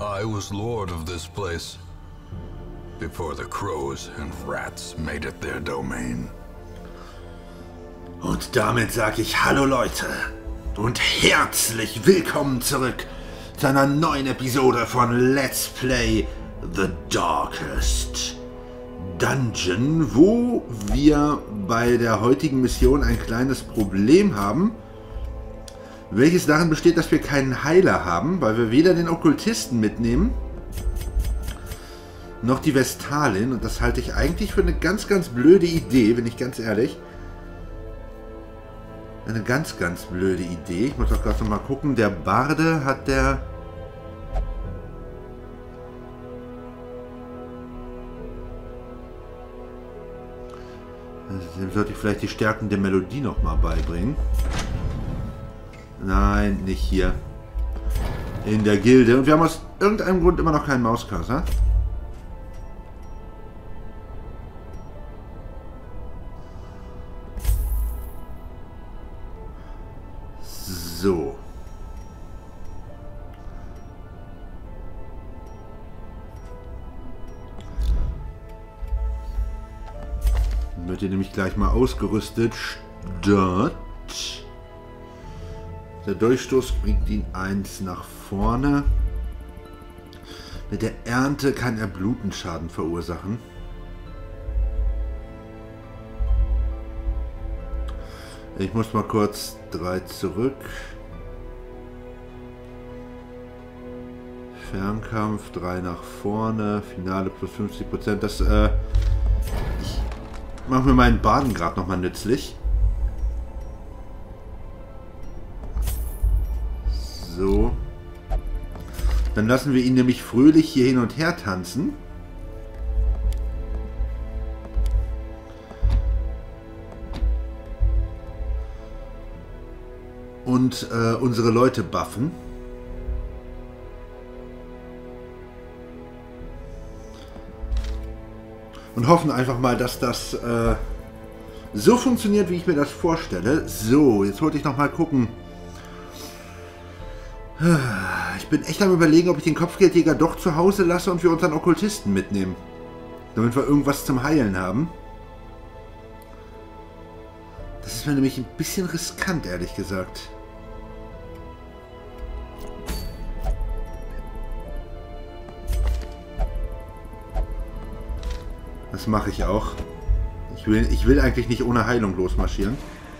I was lord of this place before the crows and rats made it their domain. Und damit sage ich Hallo Leute und herzlich willkommen zurück zu einer neuen Episode von Let's Play The Darkest Dungeon, wo wir bei der heutigen Mission ein kleines Problem haben, welches darin besteht, dass wir keinen Heiler haben, weil wir weder den Okkultisten mitnehmen, noch die Vestalin, und das halte ich eigentlich für eine ganz, ganz blöde Idee, bin ich ganz ehrlich. Eine ganz, ganz blöde Idee. Ich muss doch gerade noch mal gucken, der Barde hat der... Dem sollte ich vielleicht die Stärken der Melodie noch mal beibringen. Nein, nicht hier. In der Gilde. Und wir haben aus irgendeinem Grund immer noch keinen Mauscursor. So. Dann wird ihr nämlich gleich mal ausgerüstet. Dort. Der Durchstoß bringt ihn 1 nach vorne. Mit der Ernte kann er Blutenschaden verursachen. Ich muss mal kurz 3 zurück. Fernkampf 3 nach vorne. Finale plus 50%. Das ich mache mir meinen Baden gerade nochmal nützlich. So. Dann lassen wir ihn nämlich fröhlich hier hin und her tanzen. Und unsere Leute buffen. Und hoffen einfach mal, dass das so funktioniert, wie ich mir das vorstelle. So, jetzt wollte ich noch mal gucken. Ich bin echt am Überlegen, ob ich den Kopfgeldjäger doch zu Hause lasse und wir unseren Okkultisten mitnehmen. Damit wir irgendwas zum Heilen haben. Das ist mir nämlich ein bisschen riskant, ehrlich gesagt. Das mache ich auch. Ich will eigentlich nicht ohne Heilung losmarschieren.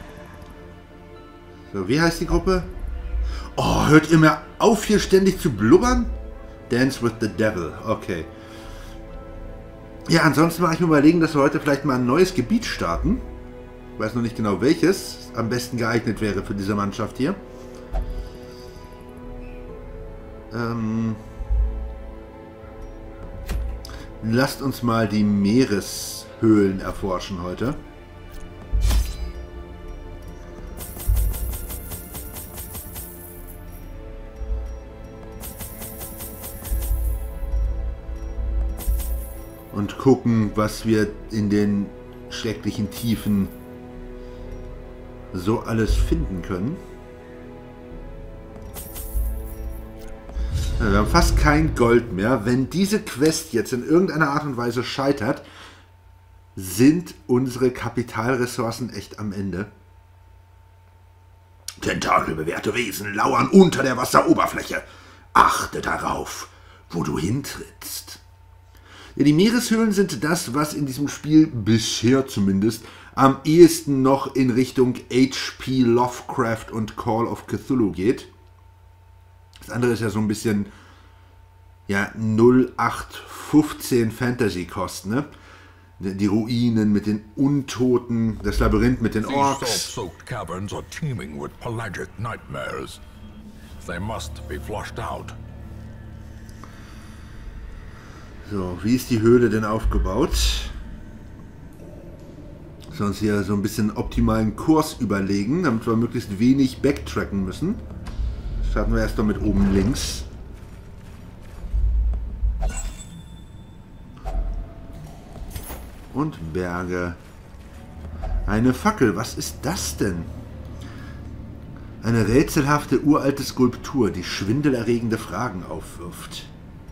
So, wie heißt die Gruppe? Oh, hört ihr mir auf, hier ständig zu blubbern? Dance with the Devil. Okay. Ja, ansonsten war ich mir überlegen, dass wir heute vielleicht mal ein neues Gebiet starten. Ich weiß noch nicht genau, welches am besten geeignet wäre für diese Mannschaft hier. Lasst uns mal die Meereshöhlen erforschen heute. Und gucken, was wir in den schrecklichen Tiefen so alles finden können. Wir haben fast kein Gold mehr. Wenn diese Quest jetzt in irgendeiner Art und Weise scheitert, sind unsere Kapitalressourcen echt am Ende. Tentakelbewehrte Wesen lauern unter der Wasseroberfläche. Achte darauf, wo du hintrittst. Ja, die Meereshöhlen sind das, was in diesem Spiel bisher zumindest am ehesten noch in Richtung H.P. Lovecraft und Call of Cthulhu geht. Das andere ist ja so ein bisschen, ja, 0815 Fantasy-Kost, ne? Die Ruinen mit den Untoten, das Labyrinth mit den Orks. These salt-soaked caverns are teeming with pelagic nightmares. They must be flushed out. So, wie ist die Höhle denn aufgebaut? Sonst hier so ein bisschen optimalen Kurs überlegen, damit wir möglichst wenig backtracken müssen. Starten wir erst mal mit oben links. Und Berge. Eine Fackel, was ist das denn? Eine rätselhafte uralte Skulptur, die schwindelerregende Fragen aufwirft.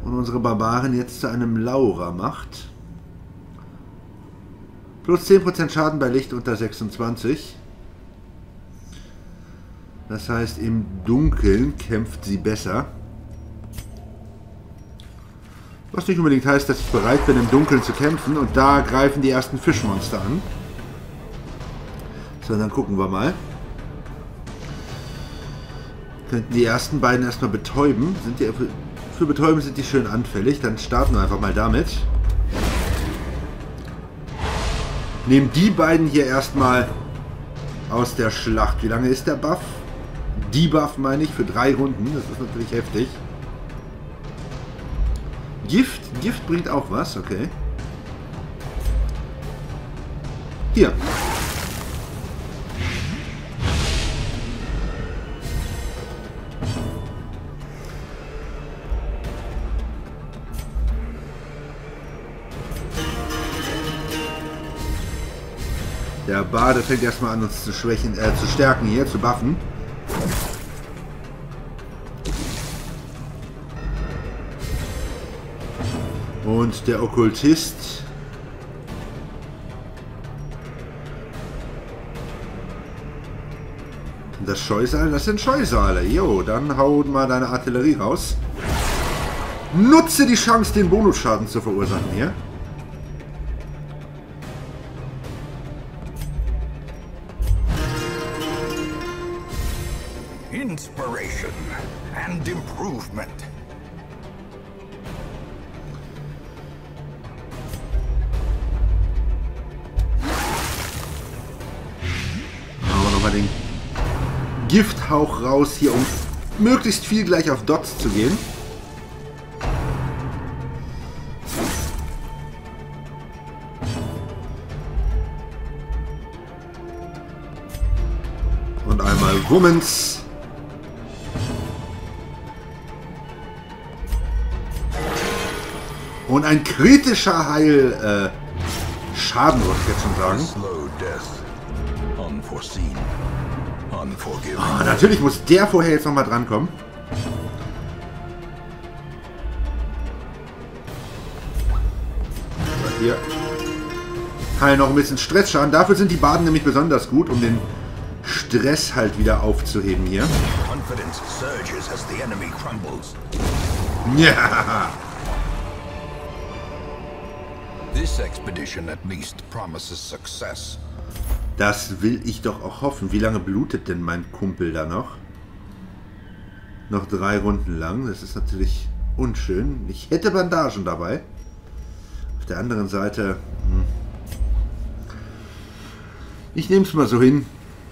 und unsere Barbaren jetzt zu einem Laurer macht. Plus 10% Schaden bei Licht unter 26. Das heißt, im Dunkeln kämpft sie besser. Was nicht unbedingt heißt, dass ich bereit bin, im Dunkeln zu kämpfen. Und da greifen die ersten Fischmonster an. So, dann gucken wir mal. Könnten die ersten beiden erstmal betäuben. Für Betäuben sind die schön anfällig. Dann starten wir einfach mal damit. Nehmen die beiden hier erstmal aus der Schlacht. Wie lange ist der Buff? Debuff meine ich, für 3 Runden. Das ist natürlich heftig. Gift. Gift bringt auch was, okay. Hier. Der Bade fängt erstmal an, uns zu schwächen, zu stärken hier, zu buffen. Und der Okkultist das Scheusal, das sind Scheusale. Jo, dann hau mal deine Artillerie raus. Nutze die Chance, den Bonusschaden zu verursachen hier. Inspiration and improvement. Den Gifthauch raus hier, um möglichst viel gleich auf Dots zu gehen. Und einmal Wummens. Und ein kritischer Heil Schaden, würde ich jetzt schon sagen. Oh, natürlich muss der vorher jetzt nochmal drankommen. So, hier. Heilen noch ein bisschen Stressschaden. Dafür sind die Baden nämlich besonders gut, um den Stress halt wieder aufzuheben hier. Ja. This expedition at least promises success. Das will ich doch auch hoffen. Wie lange blutet denn mein Kumpel da noch? Noch 3 Runden lang. Das ist natürlich unschön. Ich hätte Bandagen dabei. Auf der anderen Seite... Ich nehme es mal so hin.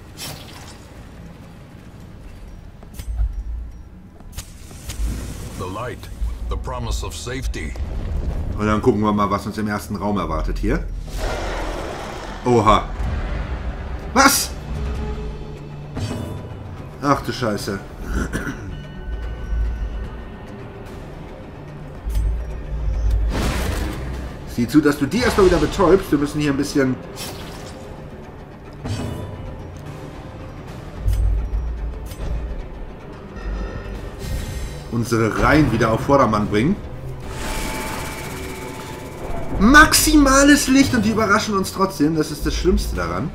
The light, the promise of safety. Und dann gucken wir mal, was uns im ersten Raum erwartet hier. Oha. Was? Ach du Scheiße. Sieh zu, dass du die erstmal wieder betäubst. Wir müssen hier ein bisschen... unsere Reihen wieder auf Vordermann bringen. Maximales Licht und die überraschen uns trotzdem. Das ist das Schlimmste daran.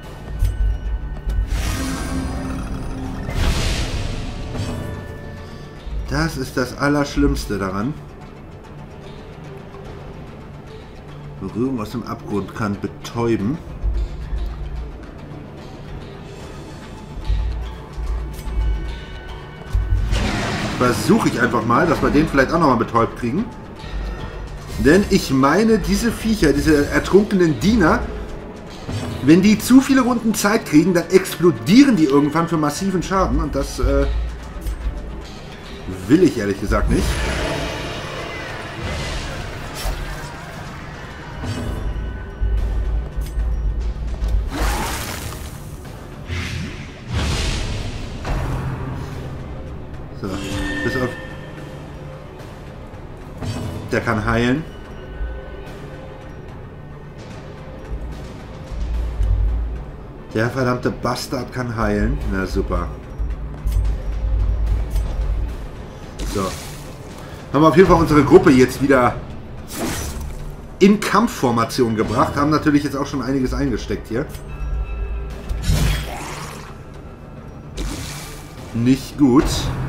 Das ist das Allerschlimmste daran. Berührung aus dem Abgrund kann betäuben. Versuche ich einfach mal, dass wir den vielleicht auch nochmal betäubt kriegen. Denn ich meine, diese Viecher, diese ertrunkenen Diener, wenn die zu viele Runden Zeit kriegen, dann explodieren die irgendwann für massiven Schaden. Und das will ich ehrlich gesagt nicht. So, bis auf... Der kann heilen. Der verdammte Bastard kann heilen. Na super. So. Haben wir auf jeden Fall unsere Gruppe jetzt wieder in Kampfformation gebracht. Haben natürlich jetzt auch schon einiges eingesteckt hier. Nicht gut.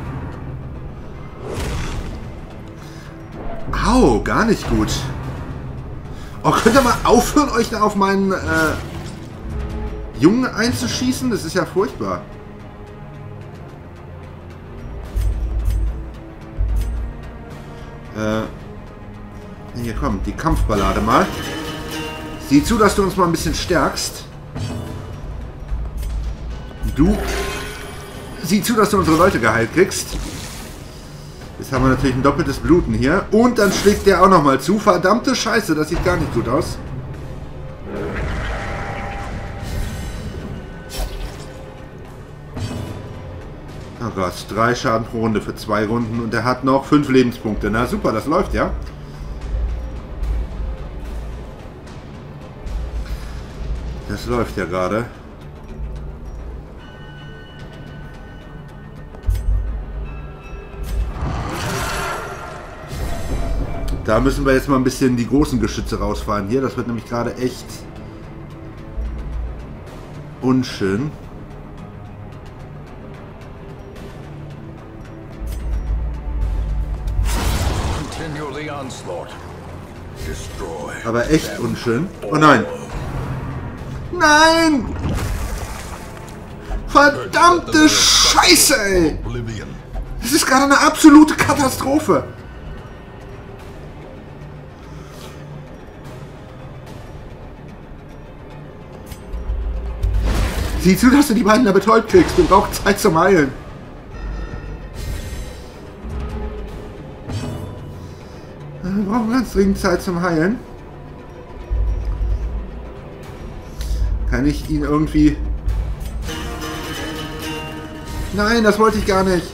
Au, gar nicht gut. Oh, könnt ihr mal aufhören, euch da auf meinen Jungen einzuschießen? Das ist ja furchtbar. Hier, komm, die Kampfballade mal. Sieh zu, dass du uns mal ein bisschen stärkst. Du. Sieh zu, dass du unsere Leute geheilt kriegst. Jetzt haben wir natürlich ein doppeltes Bluten hier. Und dann schlägt der auch nochmal zu. Verdammte Scheiße, das sieht gar nicht gut aus. Oh Gott, 3 Schaden pro Runde für 2 Runden. Und er hat noch 5 Lebenspunkte. Na super, das läuft ja. Das läuft ja gerade. Da müssen wir jetzt mal ein bisschen die großen Geschütze rausfahren hier. Das wird nämlich gerade echt unschön. Aber echt unschön. Oh nein. Nein! Verdammte Scheiße, ey! Das ist gerade eine absolute Katastrophe. Sieh zu, dass du die beiden da betäubt kriegst. Wir brauchen Zeit zum Heilen. Wir brauchen ganz dringend Zeit zum Heilen. Kann ich ihn irgendwie... Nein, das wollte ich gar nicht.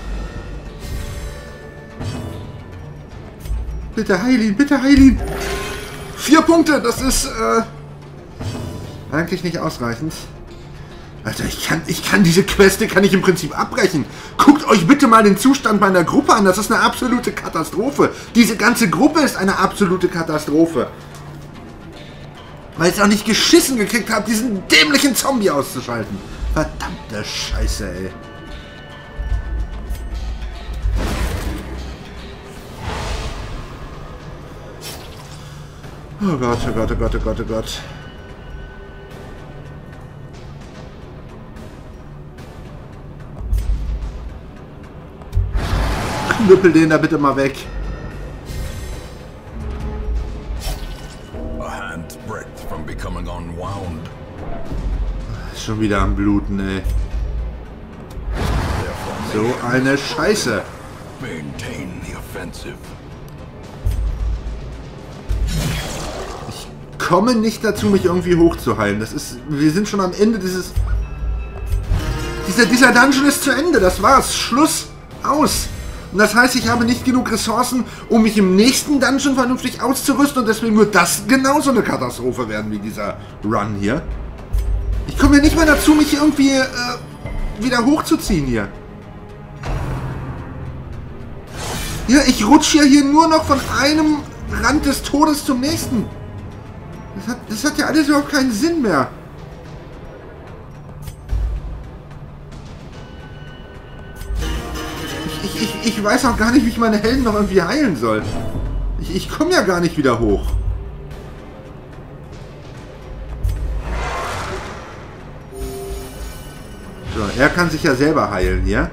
Bitte heil ihn, bitte heil ihn. 4 Punkte, das ist eigentlich nicht ausreichend. Alter, ich kann diese Queste kann ich im Prinzip abbrechen. Guckt euch bitte mal den Zustand meiner Gruppe an. Das ist eine absolute Katastrophe. Diese ganze Gruppe ist eine absolute Katastrophe. Weil ich es auch nicht geschissen gekriegt habe, diesen dämlichen Zombie auszuschalten. Verdammte Scheiße, ey. Oh Gott, oh Gott, oh Gott, oh Gott, oh Gott. Knüppel den da bitte mal weg. Ist schon wieder am Bluten, ey. So eine Scheiße. Ich komme nicht dazu, mich irgendwie hochzuheilen. Das ist. Wir sind schon am Ende dieses. Dieser Dungeon ist zu Ende. Das war's. Schluss. Aus. Und das heißt, ich habe nicht genug Ressourcen, um mich im nächsten Dungeon vernünftig auszurüsten. Und deswegen wird das genauso eine Katastrophe werden wie dieser Run hier. Ich komme ja nicht mal dazu, mich irgendwie wieder hochzuziehen hier. Ja, ich rutsche ja hier nur noch von einem Rand des Todes zum nächsten. Das hat ja alles überhaupt keinen Sinn mehr. Ich weiß auch gar nicht, wie ich meine Helden noch irgendwie heilen soll. Ich komme ja gar nicht wieder hoch. So, er kann sich ja selber heilen hier.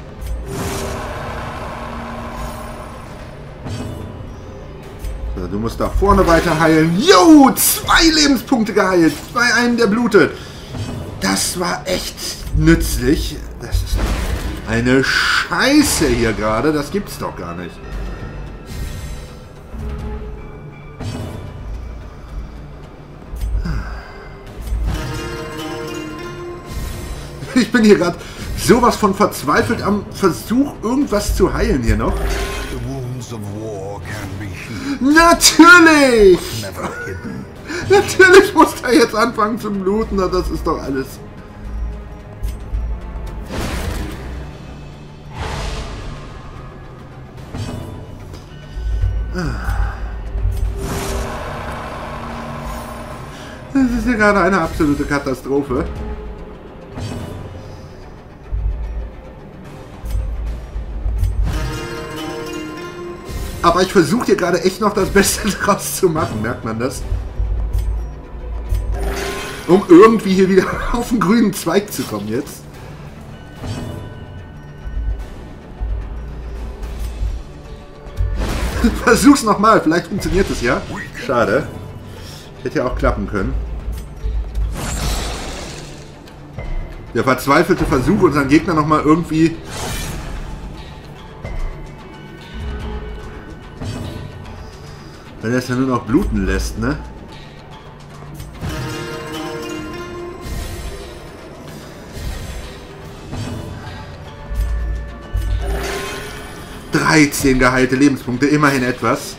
So, du musst da vorne weiter heilen. Jo, 2 Lebenspunkte geheilt. Bei einem, der blutet. Das war echt nützlich. Das ist eine Scheiße hier gerade. Das gibt's doch gar nicht. Ich bin hier gerade sowas von verzweifelt am Versuch, irgendwas zu heilen hier noch. Natürlich! Natürlich muss er jetzt anfangen zu bluten. Das ist doch alles. Das ist ja gerade eine absolute Katastrophe. Aber ich versuche hier gerade echt noch das Beste draus zu machen, merkt man das? Um irgendwie hier wieder auf den grünen Zweig zu kommen jetzt. Versuch's nochmal, vielleicht funktioniert es ja. Schade. Hätte ja auch klappen können. Der verzweifelte Versuch, unseren Gegner nochmal irgendwie... Wenn er es ja nur noch bluten lässt, ne? ...13 geheilte Lebenspunkte, immerhin etwas.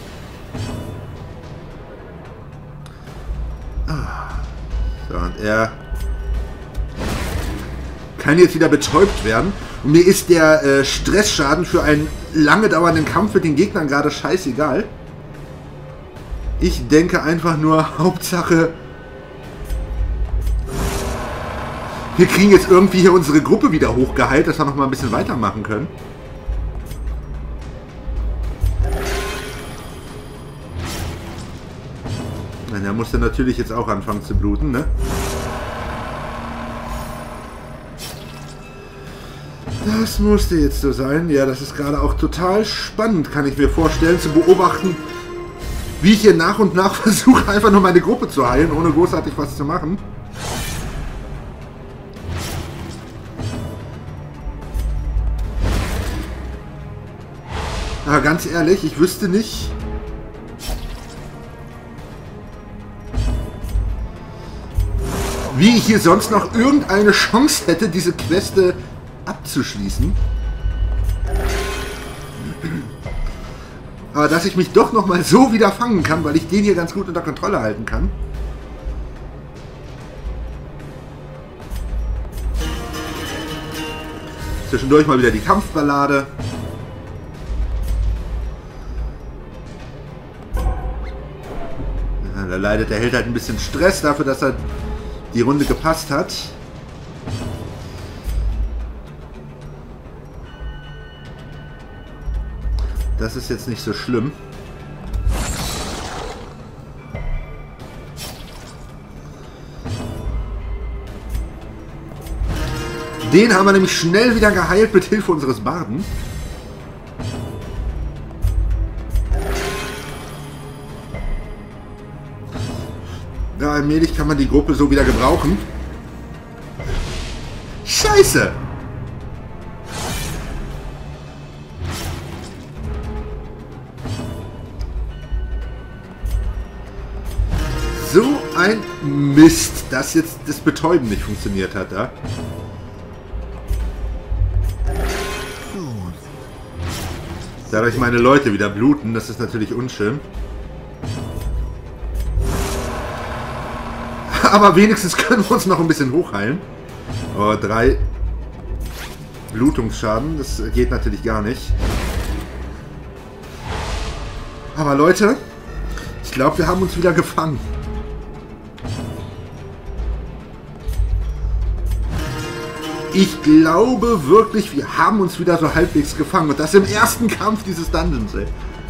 So, und er kann jetzt wieder betäubt werden. Und mir ist der Stressschaden für einen lange dauernden Kampf mit den Gegnern gerade scheißegal. Ich denke einfach nur, Hauptsache, wir kriegen jetzt irgendwie hier unsere Gruppe wieder hochgeheilt, dass wir noch mal ein bisschen weitermachen können. Der musste natürlich jetzt auch anfangen zu bluten, ne? Das musste jetzt so sein. Ja, das ist gerade auch total spannend, kann ich mir vorstellen, zu beobachten, wie ich hier nach und nach versuche, einfach nur meine Gruppe zu heilen, ohne großartig was zu machen. Aber ganz ehrlich, ich wüsste nicht... wie ich hier sonst noch irgendeine Chance hätte, diese Queste abzuschließen. Aber dass ich mich doch nochmal so wieder fangen kann, weil ich den hier ganz gut unter Kontrolle halten kann. Zwischendurch mal wieder die Kampfballade. Ja, da leidet der Held halt ein bisschen Stress dafür, dass er die Runde gepasst hat. Das ist jetzt nicht so schlimm. Den haben wir nämlich schnell wieder geheilt mit Hilfe unseres Barden. Ja, allmählich kann man die Gruppe so wieder gebrauchen. Scheiße! So ein Mist, dass jetzt das Betäuben nicht funktioniert hat, ja? Dadurch meine Leute wieder bluten, das ist natürlich unschön. Aber wenigstens können wir uns noch ein bisschen hochheilen. Oh, 3 Blutungsschaden, das geht natürlich gar nicht. Aber Leute, ich glaube, wir haben uns wieder gefangen. Ich glaube wirklich, wir haben uns wieder so halbwegs gefangen. Und das im ersten Kampf dieses Dungeons, ey.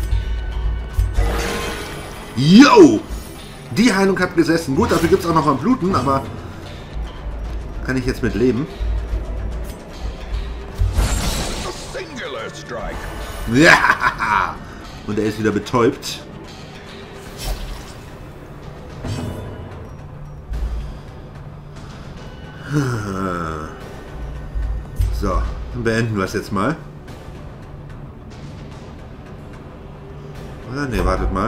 Yo! Die Heilung hat gesessen. Gut, dafür gibt es auch noch mal Bluten, aber kann ich jetzt mit leben. Ja! Und er ist wieder betäubt. So, dann beenden wir es jetzt mal. Oder? Ne, wartet mal.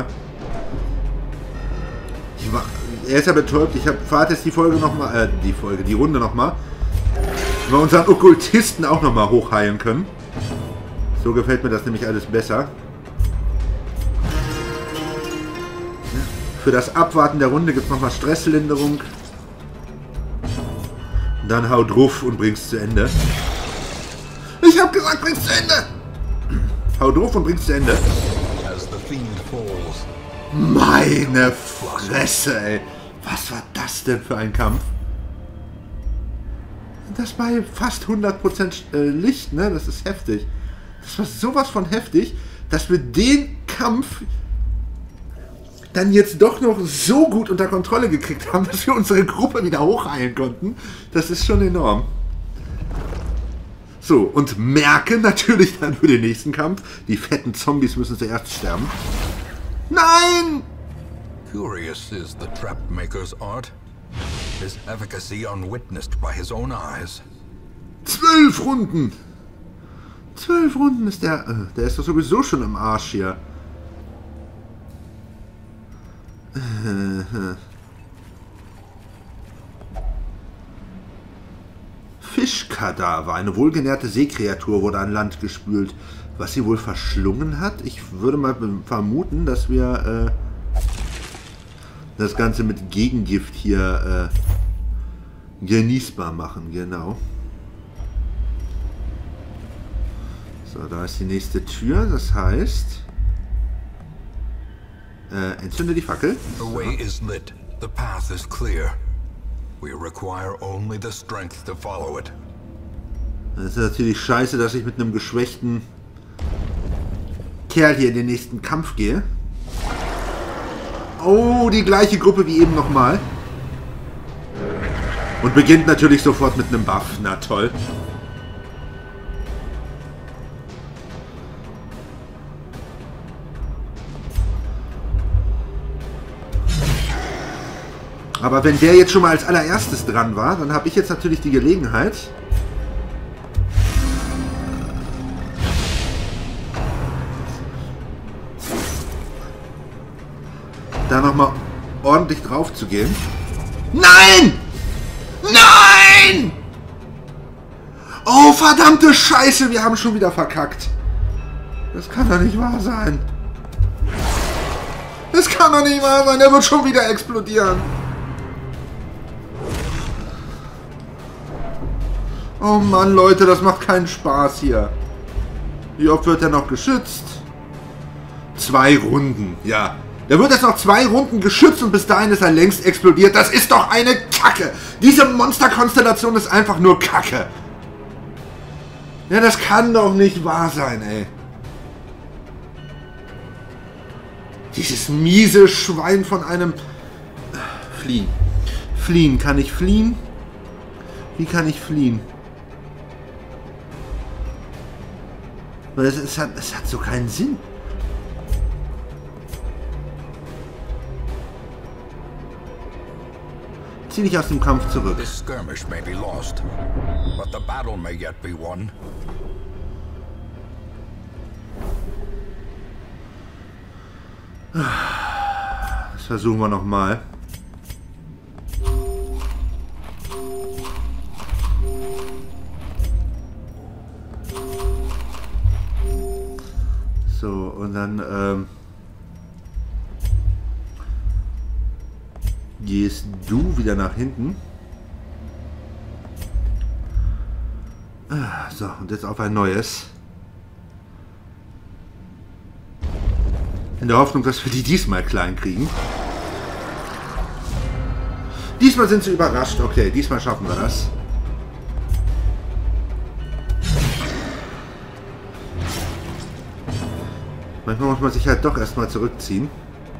Er ist ja betäubt. Ich fahre jetzt die Folge nochmal, die Runde nochmal. Wir unseren Okkultisten auch nochmal hochheilen können. So gefällt mir das nämlich alles besser. Für das Abwarten der Runde gibt es nochmal Stresslinderung. Dann hau drauf und bring's zu Ende. Ich hab gesagt, bring's zu Ende! Hau drauf und bring's zu Ende. As the fiend falls. Meine Fresse, ey. Was war das denn für ein Kampf? Das bei fast 100% Licht, ne? Das ist heftig. Das war sowas von heftig, dass wir den Kampf dann jetzt doch noch so gut unter Kontrolle gekriegt haben, dass wir unsere Gruppe wieder hochheilen konnten. Das ist schon enorm. So, und merken natürlich dann für den nächsten Kampf, die fetten Zombies müssen zuerst sterben. Nein! Curious is the trap maker's art. His efficacy unwitnessed by his own eyes. 12 Runden! 12 Runden ist der... der ist doch sowieso schon im Arsch hier. Fischkadaver. Eine wohlgenährte Seekreatur wurde an Land gespült. Was sie wohl verschlungen hat? Ich würde mal vermuten, dass wir das Ganze mit Gegengift hier genießbar machen. Genau. So, da ist die nächste Tür. Das heißt... entzünde die Fackel. The way is lit. The path is clear. We require only the strength to follow it. Das ist natürlich scheiße, dass ich mit einem geschwächten Kerl hier in den nächsten Kampf gehe. Oh, die gleiche Gruppe wie eben nochmal. Und beginnt natürlich sofort mit einem Buff. Na toll. Aber wenn der jetzt schon mal als allererstes dran war, dann habe ich jetzt natürlich die Gelegenheit, da nochmal ordentlich drauf zu gehen. Nein! Nein! Oh, verdammte Scheiße, wir haben schon wieder verkackt. Das kann doch nicht wahr sein. Das kann doch nicht wahr sein, der wird schon wieder explodieren. Oh Mann, Leute, das macht keinen Spaß hier. Wie oft wird er noch geschützt? 2 Runden, ja. Der wird jetzt noch 2 Runden geschützt und bis dahin ist er längst explodiert. Das ist doch eine Kacke. Diese Monsterkonstellation ist einfach nur Kacke. Ja, das kann doch nicht wahr sein, ey. Dieses miese Schwein von einem... Fliehen. Fliehen. Kann ich fliehen? Wie kann ich fliehen? Es hat so keinen Sinn. Zieh dich aus dem Kampf zurück. This skirmish may be lost, but the battle may yet be won. Das versuchen wir nochmal. So, und dann gehst du wieder nach hinten. So, und jetzt auf ein neues. In der Hoffnung, dass wir die diesmal klein kriegen. Diesmal sind sie überrascht. Okay, diesmal schaffen wir das. Manchmal muss man sich halt doch erstmal zurückziehen.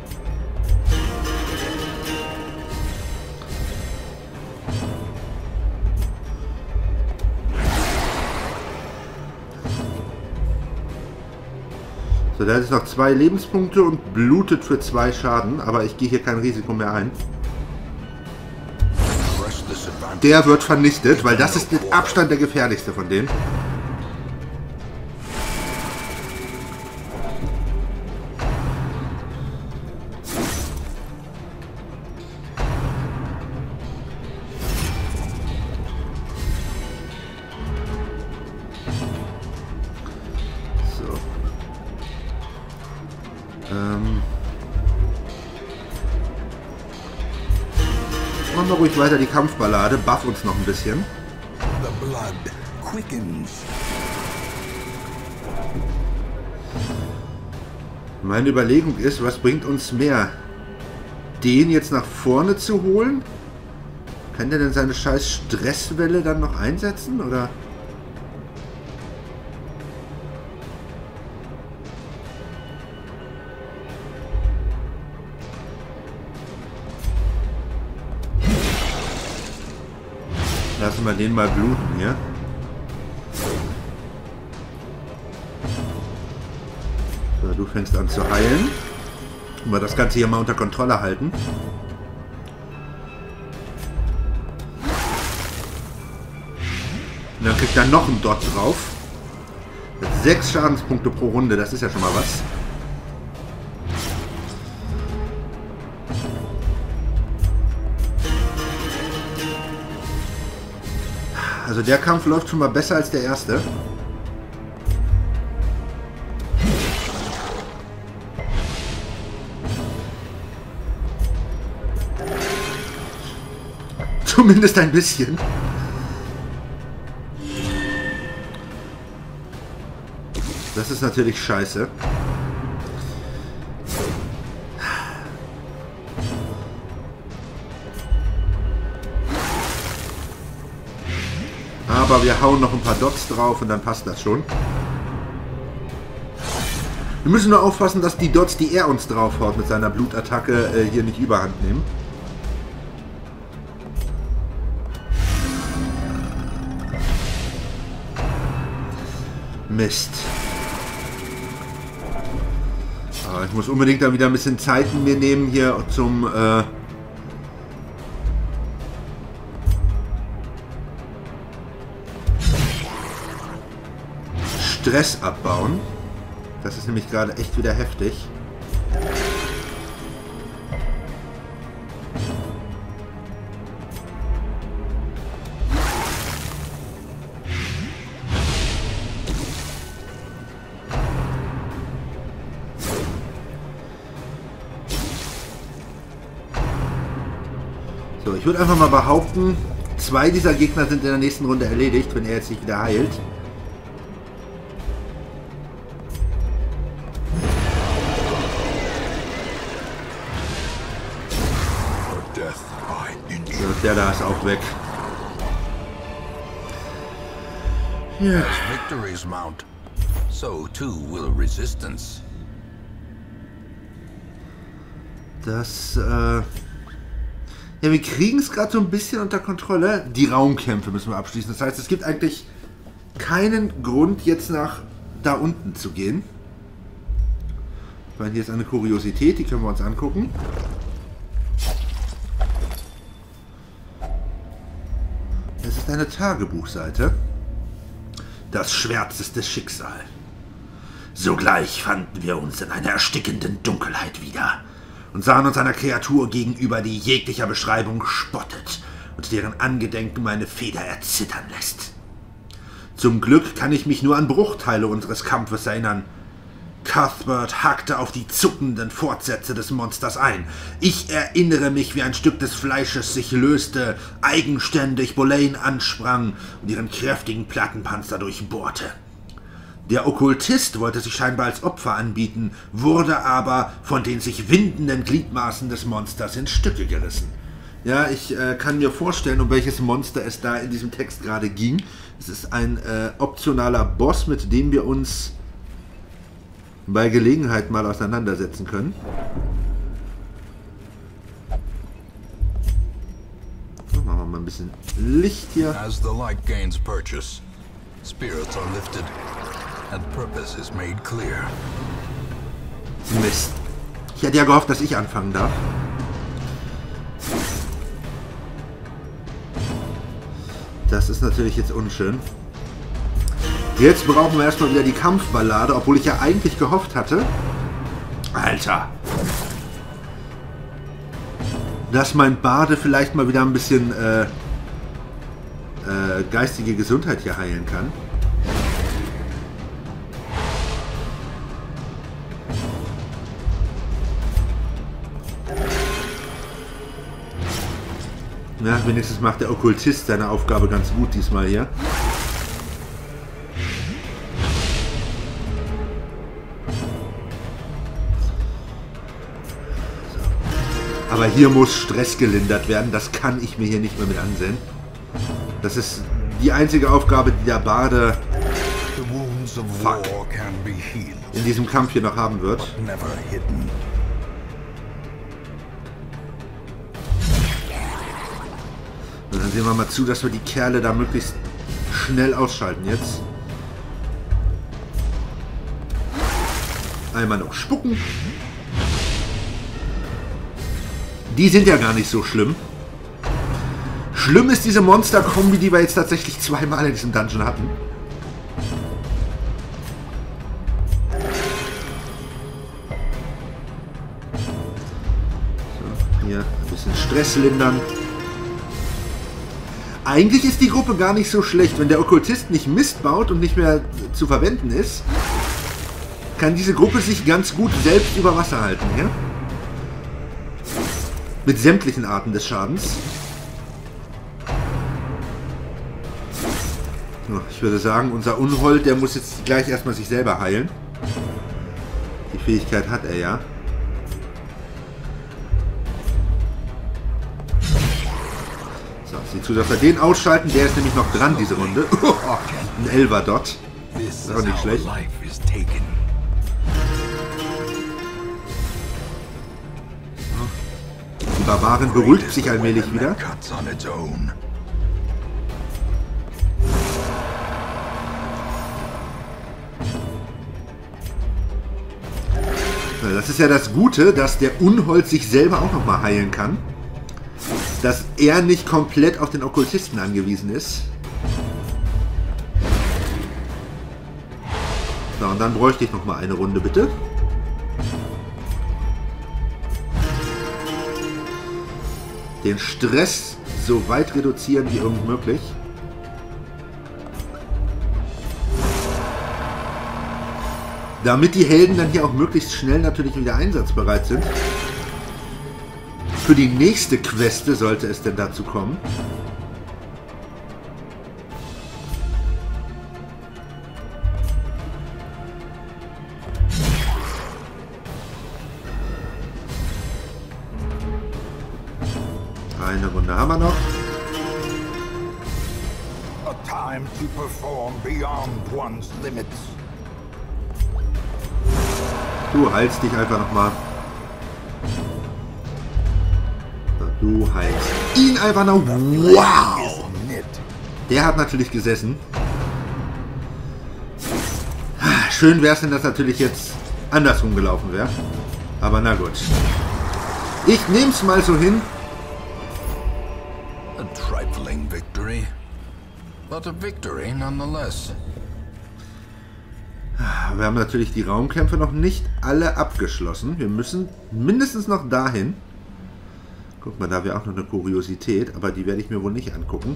So, der hat jetzt noch 2 Lebenspunkte und blutet für 2 Schaden, aber ich gehe hier kein Risiko mehr ein. Der wird vernichtet, weil das ist mit Abstand der gefährlichste von denen. Machen wir ruhig weiter die Kampfballade, buff uns noch ein bisschen. The blood quickens. Meine Überlegung ist, was bringt uns mehr? Den jetzt nach vorne zu holen? Kann der denn seine scheiß Stresswelle dann noch einsetzen, oder? Lassen wir den mal bluten hier. So, du fängst an zu heilen. Und wir das Ganze hier mal unter Kontrolle halten. Und dann kriegt er noch einen Dot drauf. 6 Schadenspunkte pro Runde, das ist ja schon mal was. Also der Kampf läuft schon mal besser als der erste. Zumindest ein bisschen. Das ist natürlich scheiße. Aber wir hauen noch ein paar Dots drauf und dann passt das schon. Wir müssen nur aufpassen, dass die Dots, die er uns draufhaut mit seiner Blutattacke, hier nicht überhand nehmen. Mist. Aber ich muss unbedingt da wieder ein bisschen Zeit mir nehmen hier zum Stress abbauen. Das ist nämlich gerade echt wieder heftig. So, ich würde einfach mal behaupten, 2 dieser Gegner sind in der nächsten Runde erledigt, wenn er jetzt nicht wieder heilt. Der da ist auch weg. Ja. As victories mount, so too will resistance. Das, ja, wir kriegen es gerade so ein bisschen unter Kontrolle. Die Raumkämpfe müssen wir abschließen. Das heißt, es gibt eigentlich keinen Grund, jetzt nach da unten zu gehen. Ich meine, hier ist eine Kuriosität, die können wir uns angucken. Es ist eine Tagebuchseite. Das schwärzeste Schicksal. Sogleich fanden wir uns in einer erstickenden Dunkelheit wieder und sahen uns einer Kreatur gegenüber, die jeglicher Beschreibung spottet und deren Angedenken meine Feder erzittern lässt. Zum Glück kann ich mich nur an Bruchteile unseres Kampfes erinnern. Cuthbert hackte auf die zuckenden Fortsätze des Monsters ein. Ich erinnere mich, wie ein Stück des Fleisches sich löste, eigenständig Boleyn ansprang und ihren kräftigen Plattenpanzer durchbohrte. Der Okkultist wollte sich scheinbar als Opfer anbieten, wurde aber von den sich windenden Gliedmaßen des Monsters in Stücke gerissen. Ja, ich kann mir vorstellen, um welches Monster es da in diesem Text gerade ging. Es ist ein optionaler Boss, mit dem wir uns bei Gelegenheit mal auseinandersetzen können. So, machen wir mal ein bisschen Licht hier. As the light gains purchase, spirits are lifted and purpose is made clear. Mist. Ich hätte ja gehofft, dass ich anfangen darf. Das ist natürlich jetzt unschön. Jetzt brauchen wir erstmal wieder die Kampfballade, obwohl ich ja eigentlich gehofft hatte, Alter, dass mein Bade vielleicht mal wieder ein bisschen geistige Gesundheit hier heilen kann. Na, wenigstens macht der Okkultist seine Aufgabe ganz gut diesmal hier. Aber hier muss Stress gelindert werden. Das kann ich mir hier nicht mehr mit ansehen. Das ist die einzige Aufgabe, die der Barde in diesem Kampf hier noch haben wird. Und dann sehen wir mal zu, dass wir die Kerle da möglichst schnell ausschalten jetzt. Einmal noch spucken. Die sind ja gar nicht so schlimm. Schlimm ist diese Monster-Kombi, die wir jetzt tatsächlich zweimal in diesem Dungeon hatten. So, hier ein bisschen Stress lindern. Eigentlich ist die Gruppe gar nicht so schlecht. Wenn der Okkultist nicht Mist baut und nicht mehr zu verwenden ist, kann diese Gruppe sich ganz gut selbst über Wasser halten. Ja? Mit sämtlichen Arten des Schadens. Ich würde sagen, unser Unhold, der muss jetzt gleich erstmal sich selber heilen. Die Fähigkeit hat er ja. So, sieht zu, dass wir den ausschalten. Der ist nämlich noch dran, diese Runde. Ein Elfer dort. Ist auch nicht schlecht. Die Barbarin beruhigt sich allmählich wieder. Das ist ja das Gute, dass der Unhold sich selber auch nochmal heilen kann. Dass er nicht komplett auf den Okkultisten angewiesen ist. So, und dann bräuchte ich nochmal eine Runde, bitte. Den Stress so weit reduzieren wie irgend möglich. Damit die Helden dann hier auch möglichst schnell natürlich wieder einsatzbereit sind. Für die nächste Queste sollte es denn dazu kommen. Eine Runde haben wir noch. A time to perform beyond one's limits. Du heilst dich einfach nochmal. Du heilst ihn einfach noch. Wow! Der hat natürlich gesessen. Schön wäre es, wenn das natürlich jetzt andersrum gelaufen wäre. Aber na gut. Ich nehme es mal so hin. A trifling victory, but a victory nonetheless. Wir haben natürlich die Raumkämpfe noch nicht alle abgeschlossen. Wir müssen mindestens noch dahin. Guck mal, da wäre auch noch eine Kuriosität, aber die werde ich mir wohl nicht angucken.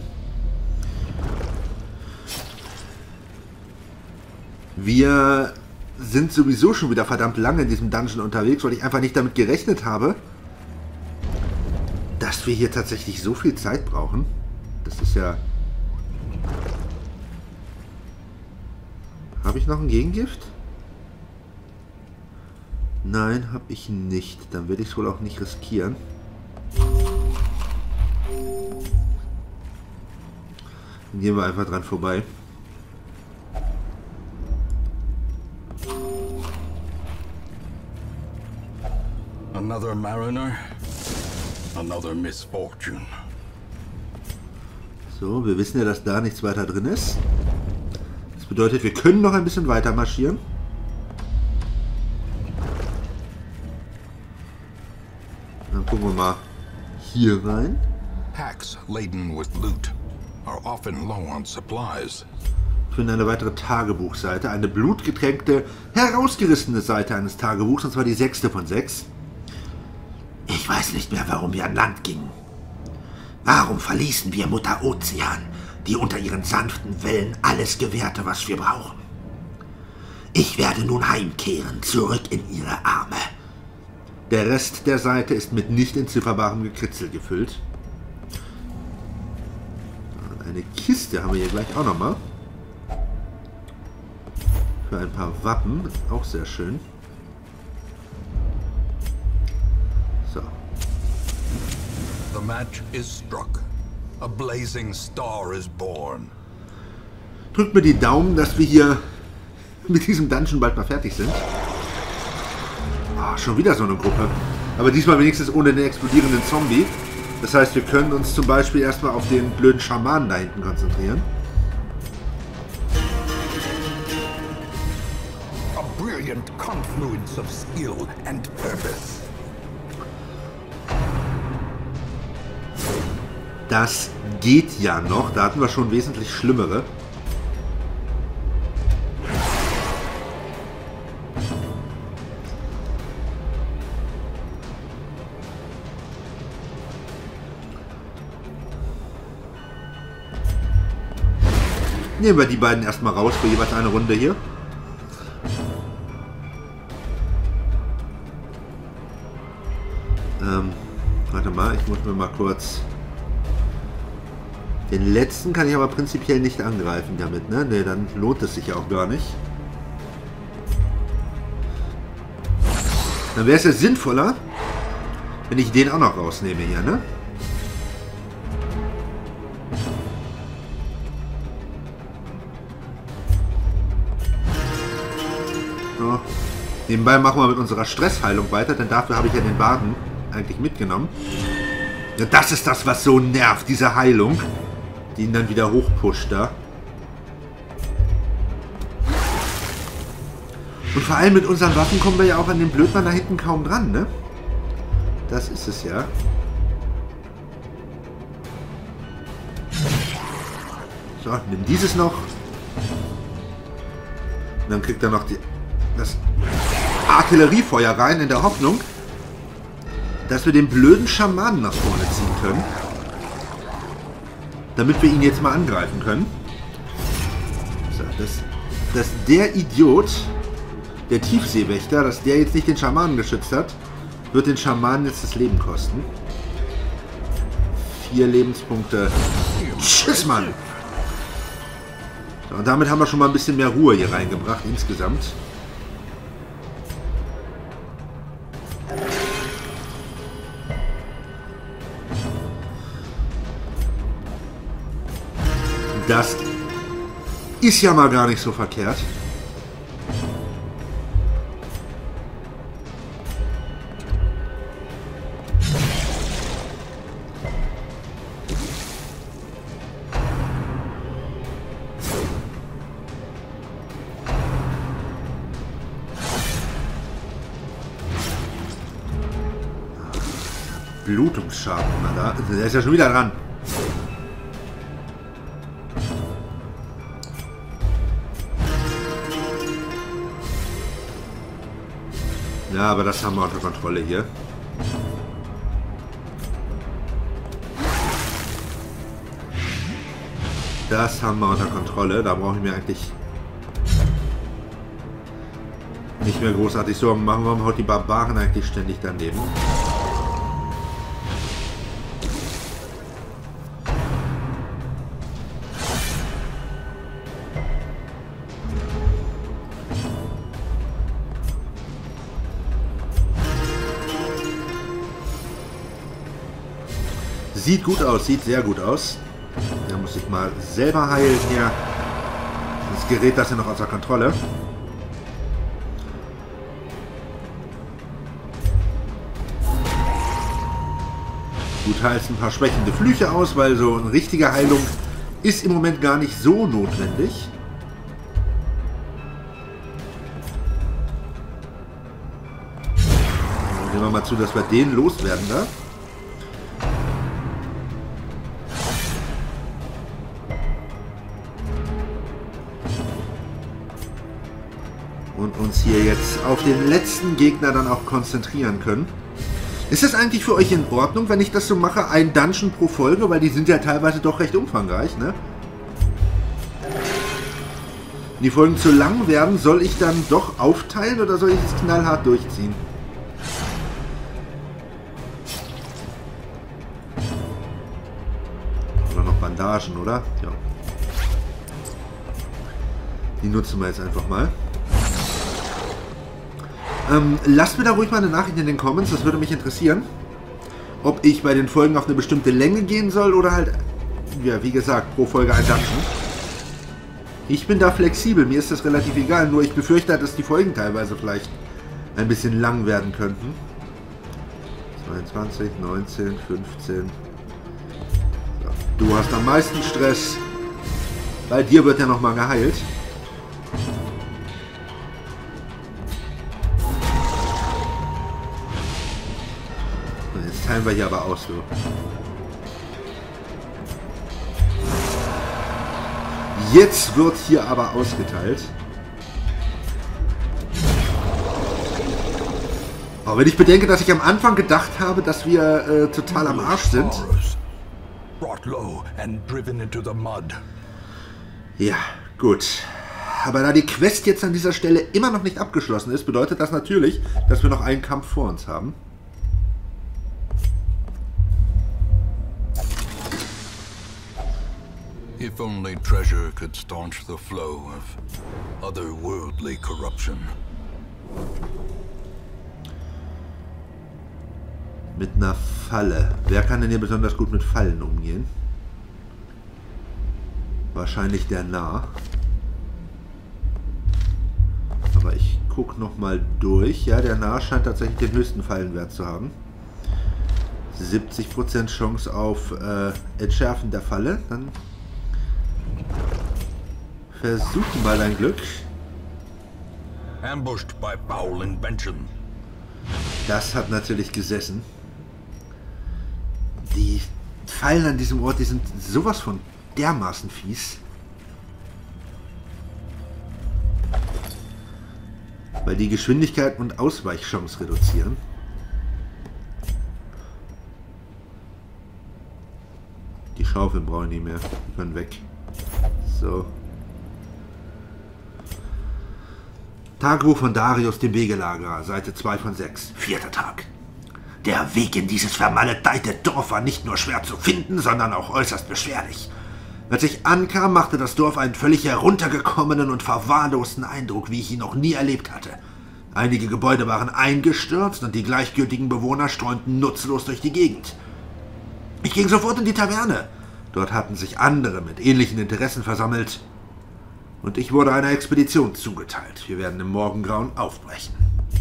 Wir sind sowieso schon wieder verdammt lange in diesem Dungeon unterwegs, weil ich einfach nicht damit gerechnet habe, dass wir hier tatsächlich so viel Zeit brauchen. Das ist ja... Habe ich noch ein Gegengift? Nein, habe ich nicht. Dann werde ich es wohl auch nicht riskieren. Dann gehen wir einfach dran vorbei. Another mariner, another misfortune. So, wir wissen ja, dass da nichts weiter drin ist. Das bedeutet, wir können noch ein bisschen weiter marschieren. Dann gucken wir mal hier rein. Packs laden with loot are often low on supplies. Ich finde eine weitere Tagebuchseite. Eine blutgetränkte, herausgerissene Seite eines Tagebuchs. Und zwar die 6. von 6. Ich weiß nicht mehr, warum wir an Land gingen. Warum verließen wir Mutter Ozean, die unter ihren sanften Wellen alles gewährte, was wir brauchen? Ich werde nun heimkehren, zurück in ihre Arme. Der Rest der Seite ist mit nicht entzifferbarem Gekritzel gefüllt. Eine Kiste haben wir hier gleich auch nochmal. Für ein paar Wappen. Auch sehr schön. So. match is struck. A blazing star is born. Drückt mir die Daumen, dass wir hier mit diesem Dungeon bald mal fertig sind. Ah, schon wieder so eine Gruppe. Aber diesmal wenigstens ohne den explodierenden Zombie. Das heißt, wir können uns zum Beispiel erstmal auf den blöden Schamanen da hinten konzentrieren. A brilliant confluence of skill and purpose. Das geht ja noch. Da hatten wir schon wesentlich schlimmere. Nehmen wir die beiden erstmal raus für jeweils eine Runde hier. Warte mal, ich muss mir mal kurz... Den letzten kann ich aber prinzipiell nicht angreifen damit, ne? Ne, dann lohnt es sich ja auch gar nicht. Dann wäre es ja sinnvoller, wenn ich den auch noch rausnehme hier, ne? So. Nebenbei machen wir mit unserer Stressheilung weiter, denn dafür habe ich ja den Baden eigentlich mitgenommen. Ja, das ist das, was so nervt, diese Heilung, die ihn dann wieder hochpusht da. Und vor allem mit unseren Waffen kommen wir ja auch an den Blödmann da hinten kaum dran, ne? Das ist es ja. So, nimm dieses noch. Und dann kriegt er noch das Artilleriefeuer rein, in der Hoffnung, dass wir den blöden Schamanen nach vorne ziehen können. Damit wir ihn jetzt mal angreifen können. So, dass der Idiot, der Tiefseewächter, dass der jetzt nicht den Schamanen geschützt hat, wird den Schamanen jetzt das Leben kosten. 4 Lebenspunkte. Tschüss, Mann! So, und damit haben wir schon mal ein bisschen mehr Ruhe hier reingebracht insgesamt. Das ist ja mal gar nicht so verkehrt. Blutungsschaden, da. Der ist ja schon wieder dran. Ja, aber das haben wir unter Kontrolle hier. Das haben wir unter Kontrolle. Da brauche ich mir eigentlich nicht mehr großartig Sorgen machen. Warum haut die Barbaren eigentlich ständig daneben? Sieht gut aus, sieht sehr gut aus. Da muss ich mal selber heilen hier. Das gerät das ja noch außer Kontrolle. Du teilst ein paar schwächende Flüche aus, weil so eine richtige Heilung ist im Moment gar nicht so notwendig. Sehen wir mal zu, dass wir den loswerden da. Und uns hier jetzt auf den letzten Gegner dann auch konzentrieren können. Ist es eigentlich für euch in Ordnung, wenn ich das so mache? Ein Dungeon pro Folge, weil die sind ja teilweise doch recht umfangreich, ne? Wenn die Folgen zu lang werden, soll ich dann doch aufteilen oder soll ich es knallhart durchziehen? Oder noch Bandagen, oder? Ja. Die nutzen wir jetzt einfach mal. Lasst mir da ruhig mal eine Nachricht in den Comments, das würde mich interessieren. ob ich bei den Folgen auf eine bestimmte Länge gehen soll oder halt, ja, wie gesagt, pro Folge ein Dungeon. Ich bin da flexibel, mir ist das relativ egal, nur ich befürchte, dass die Folgen teilweise vielleicht ein bisschen lang werden könnten. 22, 19, 15. So, du hast am meisten Stress. Bei dir wird ja nochmal geheilt. Jetzt teilen wir hier aber aus, so. Jetzt wird hier aber ausgeteilt. Aber wenn ich bedenke, dass ich am Anfang gedacht habe, dass wir total am Arsch sind. Ja, gut. Aber da die Quest jetzt an dieser Stelle immer noch nicht abgeschlossen ist, bedeutet das natürlich, dass wir noch einen Kampf vor uns haben. If only treasure could staunch the flow of otherworldly corruption. Mit einer Falle. Wer kann denn hier besonders gut mit Fallen umgehen? Wahrscheinlich der Narr. Aber ich gucke nochmal durch. Ja, der Narr scheint tatsächlich den höchsten Fallenwert zu haben. 70% Chance auf Entschärfen der Falle. Dann versuchen mal dein Glück. Ambushed by foul invention. Das hat natürlich gesessen. Die Fallen an diesem Ort, die sind sowas von dermaßen fies. Weil die Geschwindigkeit und Ausweichchance reduzieren. Die Schaufeln brauche ich nicht mehr. Die können weg. So. Tagebuch von Darius, dem Wegelagerer, Seite 2 von 6. 4. Tag. Der Weg in dieses vermaledeite Dorf war nicht nur schwer zu finden, sondern auch äußerst beschwerlich. Als ich ankam, machte das Dorf einen völlig heruntergekommenen und verwahrlosten Eindruck, wie ich ihn noch nie erlebt hatte. Einige Gebäude waren eingestürzt und die gleichgültigen Bewohner streunten nutzlos durch die Gegend. Ich ging sofort in die Taverne. Dort hatten sich andere mit ähnlichen Interessen versammelt. Und ich wurde einer Expedition zugeteilt. Wir werden im Morgengrauen aufbrechen.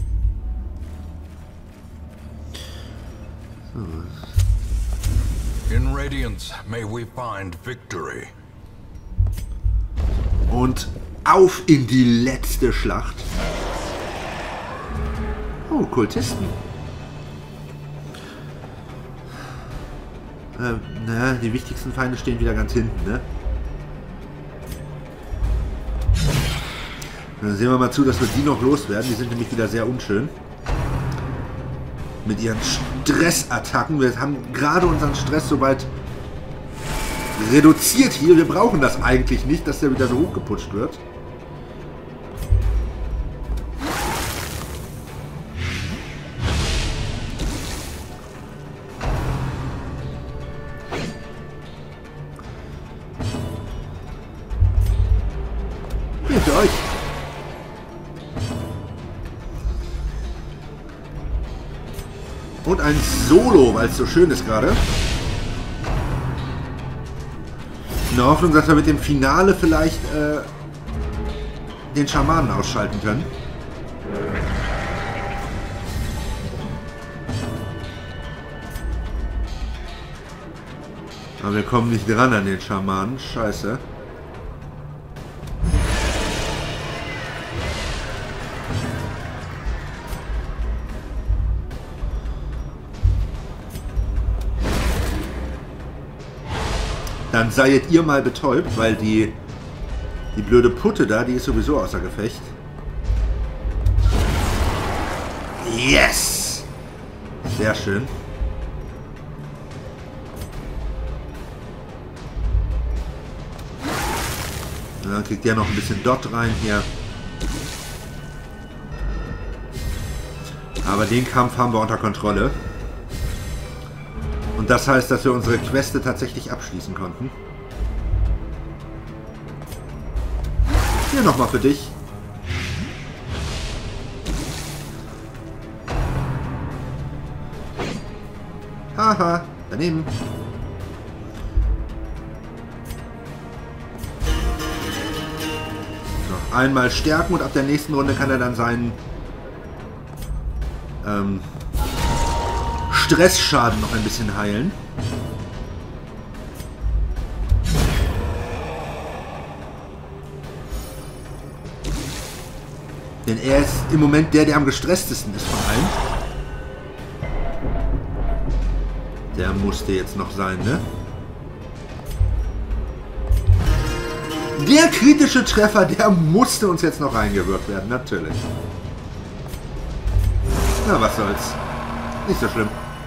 In Radiance may we find victory. Und auf in die letzte Schlacht. Oh, Kultisten. Na, die wichtigsten Feinde stehen wieder ganz hinten, ne? Dann sehen wir mal zu, dass wir die noch loswerden. Die sind nämlich wieder sehr unschön. Mit ihren Stressattacken. Wir haben gerade unseren Stress soweit reduziert hier. Wir brauchen das eigentlich nicht, dass der wieder so hochgeputscht wird. Hier für euch. Und ein Solo, weil es so schön ist gerade. In der Hoffnung, dass wir mit dem Finale vielleicht den Schamanen ausschalten können. Aber wir kommen nicht dran an den Schamanen. Scheiße. Dann seiet ihr mal betäubt, weil die blöde Putte da, die ist sowieso außer Gefecht. Yes! Sehr schön. Und dann kriegt ihr noch ein bisschen Dot rein hier. Aber den Kampf haben wir unter Kontrolle. Und das heißt, dass wir unsere Queste tatsächlich abschließen konnten. Hier nochmal für dich. Haha, daneben. So, einmal stärken und ab der nächsten Runde kann er dann seinen Stressschaden noch ein bisschen heilen. Denn er ist im Moment der am gestresstesten ist von allen. Der musste jetzt noch sein, ne? Der kritische Treffer, der musste uns jetzt noch reingewirkt werden, natürlich. Na, was soll's. Nicht so schlimm.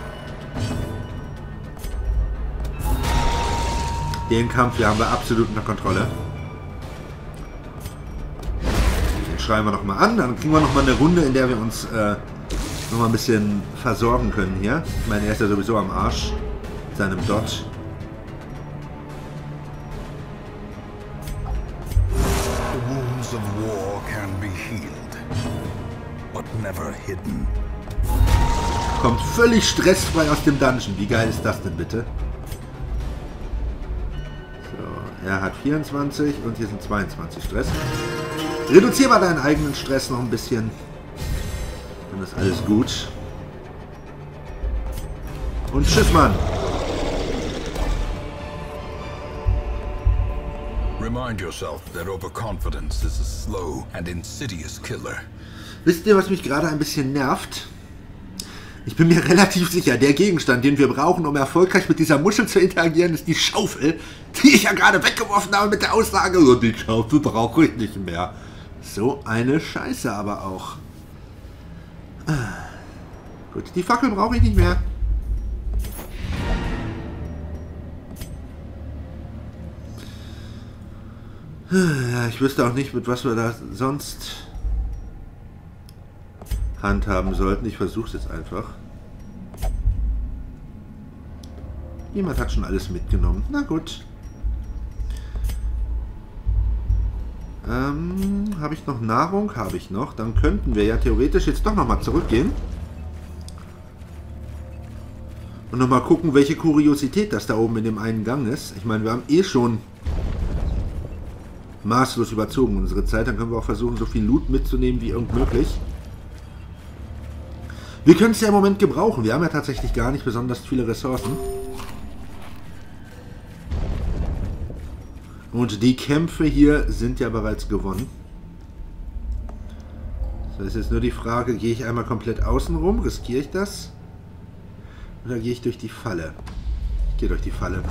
Den Kampf hier haben wir absolut unter Kontrolle. Den schreiben wir nochmal an, dann kriegen wir nochmal eine Runde, in der wir uns nochmal ein bisschen versorgen können hier. Ich meine, er ist ja sowieso am Arsch mit seinem Dodge. The wounds of war can be healed, but never hidden. Kommt völlig stressfrei aus dem Dungeon. Wie geil ist das denn bitte? So, er hat 24 und hier sind 22 Stress. Reduzier mal deinen eigenen Stress noch ein bisschen. Dann ist alles gut. Und tschüss, Mann. Remind yourself that overconfidence is a slow and insidious killer. Wisst ihr, was mich gerade ein bisschen nervt? Ich bin mir relativ sicher, der Gegenstand, den wir brauchen, um erfolgreich mit dieser Muschel zu interagieren, ist die Schaufel, die ich ja gerade weggeworfen habe mit der Aussage, so, die Schaufel brauche ich nicht mehr. So eine Scheiße aber auch. Gut, die Fackel brauche ich nicht mehr. Ja, ich wüsste auch nicht, mit was wir da sonst handhaben sollten. Ich versuche es jetzt einfach. Jemand hat schon alles mitgenommen. Na gut. Habe ich noch Nahrung? Habe ich noch. Dann könnten wir ja theoretisch jetzt doch nochmal zurückgehen. Und nochmal gucken, welche Kuriosität das da oben in dem einen Gang ist. Ich meine, wir haben eh schon maßlos überzogen unsere Zeit. Dann können wir auch versuchen, so viel Loot mitzunehmen wie irgend möglich. Wir können es ja im Moment gebrauchen. Wir haben ja tatsächlich gar nicht besonders viele Ressourcen. Und die Kämpfe hier sind ja bereits gewonnen. Das ist jetzt nur die Frage, gehe ich einmal komplett außen rum? Riskiere ich das? Oder gehe ich durch die Falle? Ich gehe durch die Falle.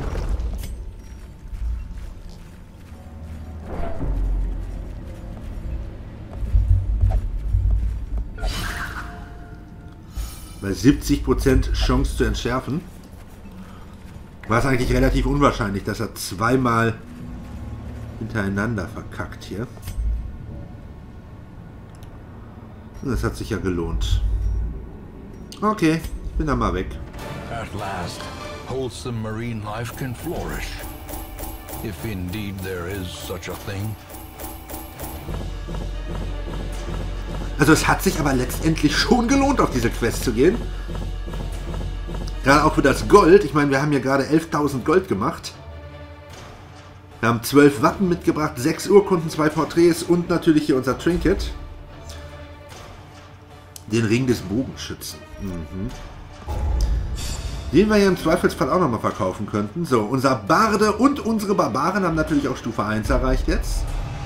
Bei 70% Chance zu entschärfen. War es eigentlich relativ unwahrscheinlich, dass er zweimal hintereinander verkackt hier. Das hat sich ja gelohnt. Okay, ich bin dann mal weg. At last, wholesome marine life can flourish. If indeed there is such a thing. Also es hat sich aber letztendlich schon gelohnt, auf diese Quest zu gehen. Gerade auch für das Gold. Ich meine, wir haben hier gerade 11.000 Gold gemacht. Wir haben 12 Wappen mitgebracht, 6 Urkunden, 2 Porträts und natürlich hier unser Trinket. Den Ring des Bogenschützen. Den wir ja im Zweifelsfall auch nochmal verkaufen könnten. So, unser Barde und unsere Barbaren haben natürlich auch Stufe 1 erreicht jetzt.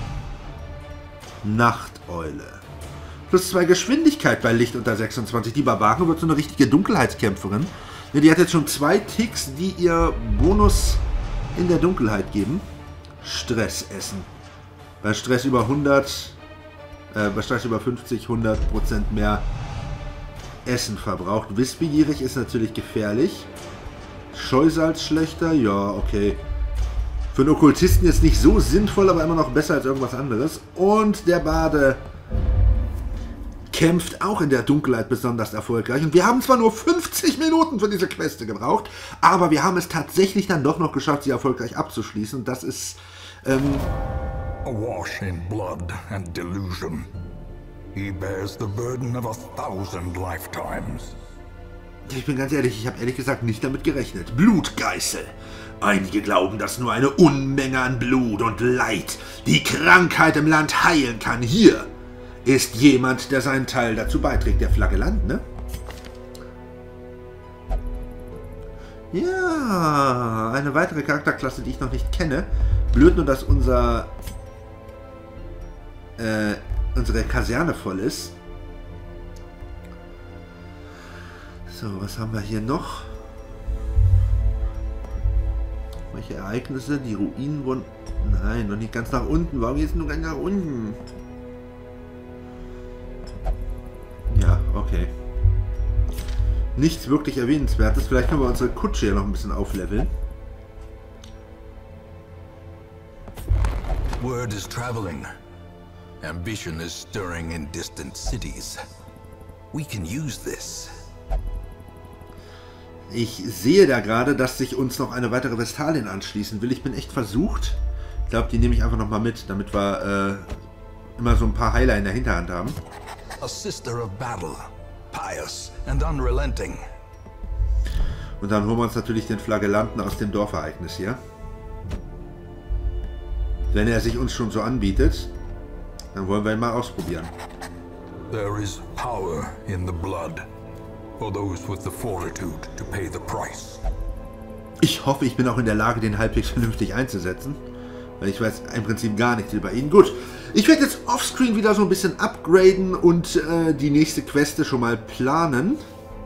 Nachteule. Plus 2 Geschwindigkeit bei Licht unter 26. Die Barbaren wird so eine richtige Dunkelheitskämpferin. Ja, die hat jetzt schon 2 Ticks, die ihr Bonus in der Dunkelheit geben. Stress essen. Bei Stress über 100, bei Stress über 50, 100% mehr Essen verbraucht. Wissbegierig ist natürlich gefährlich. Scheusalzschlechter, ja, okay. Für einen Okkultisten jetzt nicht so sinnvoll, aber immer noch besser als irgendwas anderes. Und der Bade kämpft auch in der Dunkelheit besonders erfolgreich. Und wir haben zwar nur 50 Minuten für diese Queste gebraucht, aber wir haben es tatsächlich dann doch noch geschafft, sie erfolgreich abzuschließen. Und das ist Awash in blood and delusion, he bears the burden of 1,000 lifetimes. Ich bin ganz ehrlich, ich habe ehrlich gesagt nicht damit gerechnet. Blutgeißel. Einige glauben, dass nur eine Unmenge an Blut und Leid die Krankheit im Land heilen kann. Hier ist jemand, der seinen Teil dazu beiträgt. Der Flagellant, ne? Ja, eine weitere Charakterklasse, die ich noch nicht kenne. Blöd nur, dass unsere Kaserne voll ist. So, was haben wir hier noch? Welche Ereignisse? Die Ruinen wurden... Nein, noch nicht ganz nach unten. Warum geht es nur ganz nach unten? Ja, okay. Nichts wirklich Erwähnenswertes. Vielleicht können wir unsere Kutsche ja noch ein bisschen aufleveln. Word is traveling. Ambition is stirring in distant cities. We can use this. Ich sehe da gerade, dass sich uns noch eine weitere Vestalin anschließen will. Ich bin echt versucht. Ich glaube, die nehme ich einfach nochmal mit, damit wir immer so ein paar Heiler in der Hinterhand haben. A sister of battle, pious and unrelenting. Und dann holen wir uns natürlich den Flagellanten aus dem Dorfereignis hier. Wenn er sich uns schon so anbietet, dann wollen wir ihn mal ausprobieren. There is power in the blood. For those with the fortitude to pay the price. Ich hoffe, ich bin auch in der Lage, den halbwegs vernünftig einzusetzen. Weil ich weiß im Prinzip gar nichts über ihn. Gut, ich werde jetzt offscreen wieder so ein bisschen upgraden und die nächste Queste schon mal planen.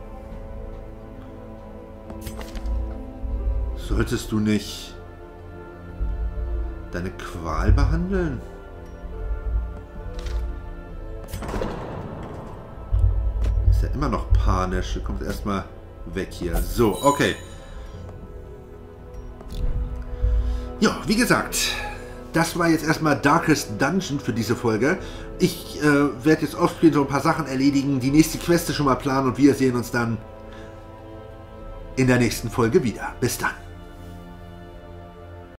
Solltest du nicht deine Qual behandeln? Ist ja immer noch panisch. Du kommst erstmal weg hier. So, okay. Ja, wie gesagt, das war jetzt erstmal Darkest Dungeon für diese Folge. Ich werde jetzt offscreen so ein paar Sachen erledigen, die nächste Queste schon mal planen und wir sehen uns dann in der nächsten Folge wieder. Bis dann.